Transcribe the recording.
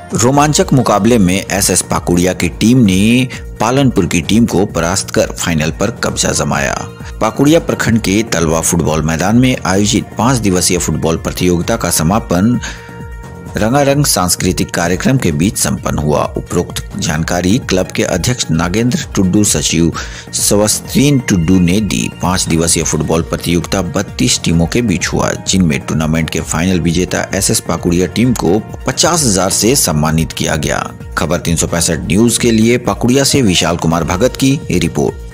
रोमांचक मुकाबले में एसएस पाकुड़िया की टीम ने पालनपुर की टीम को परास्त कर फाइनल पर कब्जा जमाया। पाकुड़िया प्रखंड के तलवा फुटबॉल मैदान में आयोजित 5 दिवसीय फुटबॉल प्रतियोगिता का समापन रंगारंग सांस्कृतिक कार्यक्रम के बीच संपन्न हुआ। उपरोक्त जानकारी क्लब के अध्यक्ष नागेंद्र टुड्डू, सचिव सवस्तीन टुड्डू ने दी। 5 दिवसीय फुटबॉल प्रतियोगिता 32 टीमों के बीच हुआ, जिनमें टूर्नामेंट के फाइनल विजेता एसएस पाकुड़िया टीम को 50,000 से सम्मानित किया गया। खबर 365 न्यूज के लिए पाकुड़िया से विशाल कुमार भगत की रिपोर्ट।